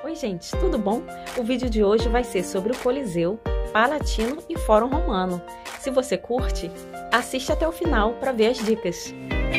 Oi gente, tudo bom? O vídeo de hoje vai ser sobre o Coliseu, Palatino e Fórum Romano. Se você curte, assiste até o final para ver as dicas.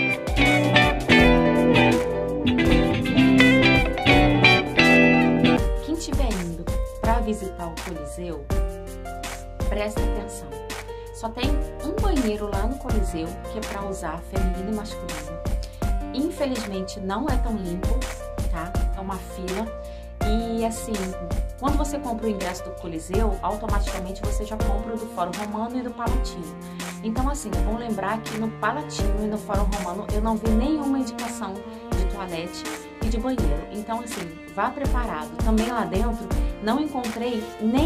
Quem estiver indo para visitar o Coliseu, presta atenção. Só tem um banheiro lá no Coliseu que é para usar feminino e masculino. Infelizmente não é tão limpo, tá? É uma fila. E assim, quando você compra o ingresso do Coliseu, automaticamente você já compra o do Fórum Romano e do Palatino. Então assim, é bom lembrar que no Palatino e no Fórum Romano eu não vi nenhuma indicação de toalete e de banheiro. Então assim, vá preparado. Também lá dentro não encontrei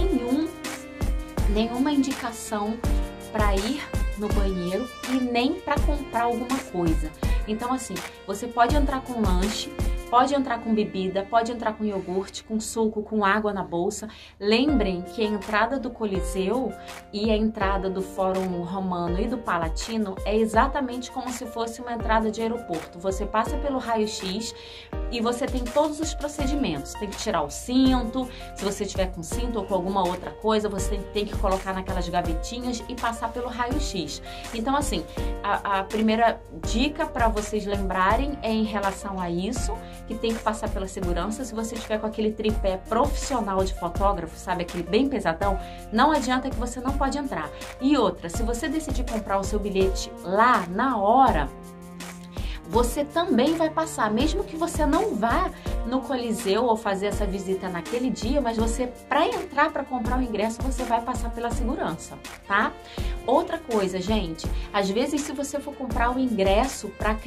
nenhuma indicação para ir no banheiro e nem para comprar alguma coisa. Então assim, você pode entrar com lanche, pode entrar com bebida, pode entrar com iogurte, com suco, com água na bolsa. Lembrem que a entrada do Coliseu e a entrada do Fórum Romano e do Palatino é exatamente como se fosse uma entrada de aeroporto. Você passa pelo raio-x e você tem todos os procedimentos. Tem que tirar o cinto, se você tiver com cinto ou com alguma outra coisa, você tem que colocar naquelas gavetinhas e passar pelo raio-x. Então assim, a primeira dica para vocês lembrarem é em relação a isso, que tem que passar pela segurança. Se você tiver com aquele tripé profissional de fotógrafo, sabe, aquele bem pesadão, não adianta que você não pode entrar. E outra, se você decidir comprar o seu bilhete lá na hora, você também vai passar, mesmo que você não vá no Coliseu ou fazer essa visita naquele dia, mas você, para entrar, para comprar o ingresso, você vai passar pela segurança, tá? Outra coisa, gente, às vezes se você for comprar o ingresso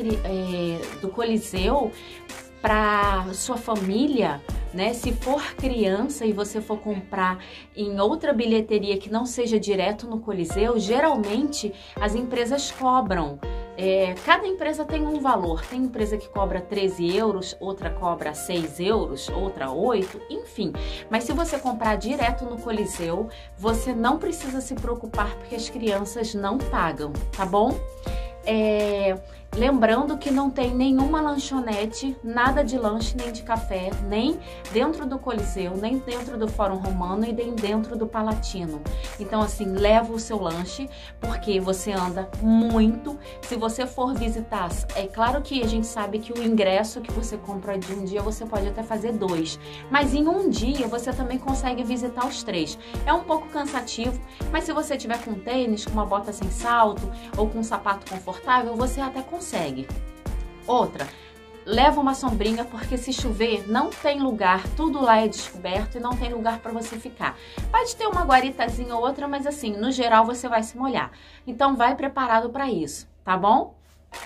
do Coliseu para sua família, né? Se for criança e você for comprar em outra bilheteria que não seja direto no Coliseu, geralmente as empresas cobram. Cada empresa tem um valor, tem empresa que cobra 13 euros, outra cobra 6 euros, outra 8, enfim. Mas se você comprar direto no Coliseu, você não precisa se preocupar porque as crianças não pagam, tá bom? Lembrando que não tem nenhuma lanchonete, nada de lanche nem de café, nem dentro do Coliseu, nem dentro do Fórum Romano e nem dentro do Palatino. Então assim, leva o seu lanche, porque você anda muito. Se você for visitar, é claro que a gente sabe que o ingresso que você compra de um dia, você pode até fazer 2. Mas em um dia, você também consegue visitar os 3. É um pouco cansativo, mas se você tiver com tênis, com uma bota sem salto ou com um sapato confortável, você até consegue. Outra, leva uma sombrinha, porque se chover não tem lugar, tudo lá é descoberto e não tem lugar para você ficar. Pode ter uma guaritazinha ou outra, mas assim, no geral você vai se molhar. Então vai preparado para isso, tá bom?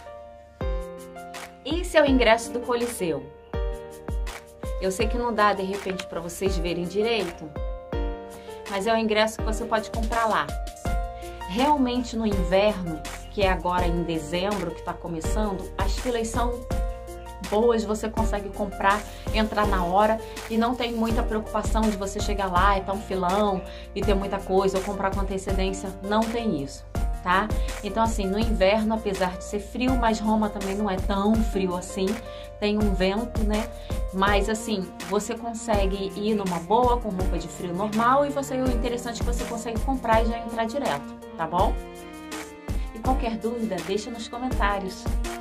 Esse é o ingresso do Coliseu. Eu sei que não dá de repente para vocês verem direito, mas é o ingresso que você pode comprar lá. Realmente no inverno, que é agora em dezembro, que está começando, as filas são boas, você consegue comprar, entrar na hora e não tem muita preocupação de você chegar lá e tá um filão e ter muita coisa ou comprar com antecedência, não tem isso, tá? Então assim, no inverno, apesar de ser frio, mas Roma também não é tão frio assim, tem um vento, né? Mas assim, você consegue ir numa boa, com roupa de frio normal, e o interessante é que você consegue comprar e já entrar direto, tá bom? E qualquer dúvida, deixa nos comentários.